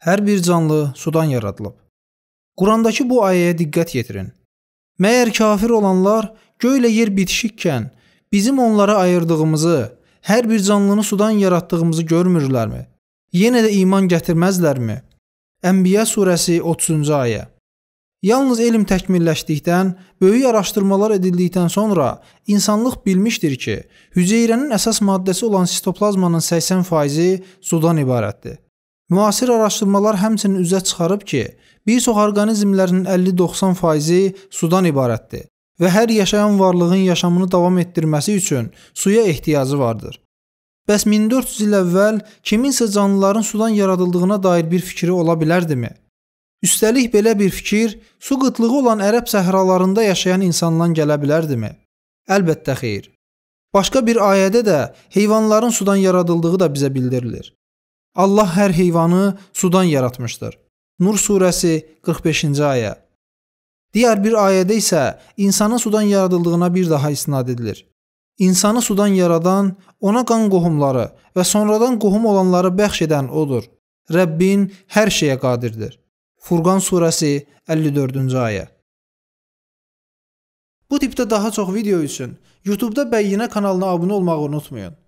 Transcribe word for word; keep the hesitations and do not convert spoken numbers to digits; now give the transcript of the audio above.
Hər bir canlı sudan yaradılıb. Qurandakı bu ayəyə diqqət yetirin. Məyər kafir olanlar göylə yer bitişikkən bizim onlara ayırdığımızı, hər bir canlını sudan yaratdığımızı görmürlərmi? Yenə də iman gətirməzlərmi? Ənbiya surəsi otuzuncu ayə. Yalnız elm təkmilləşdikdən, böyük araşdırmalar edildikdən sonra insanlıq bilmişdir ki, hüceyrənin əsas maddəsi olan sitoplazmanın səksən faizi sudan ibarətdir. Müasir araşdırmalar həmçinin üzə çıxarıb ki, bir çox orqanizmlərin əlli doxsan faizi sudan ibarətdir və hər yaşayan varlığın yaşamını davam etdirməsi üçün suya ehtiyacı vardır. Bəs min dörd yüz il əvvəl kiminsə canlıların sudan yaradıldığına dair bir fikri ola bilərdimi? Üstəlik belə bir fikir su qıtlığı olan ərəb səhralarında yaşayan insandan gələ bilərdimi? Əlbəttə xeyr. Başqa bir ayədə də heyvanların sudan yaradıldığı da bizə bildirilir. Allah hər heyvanı sudan yaratmışdır. Nur surəsi qırx beşinci ayə. Digər bir ayədə isə insanın sudan yaradıldığına bir daha istinad edilir. İnsanı sudan yaradan, ona qan qohumları və sonradan qohum olanları bəxş edən odur. Rəbbin hər şeyə qadirdir. Furqan surəsi əlli dördüncü ayə. Bu tipdə daha çox video üçün YouTube'da Bəyyinə kanalına abunə olmağı unutmayın.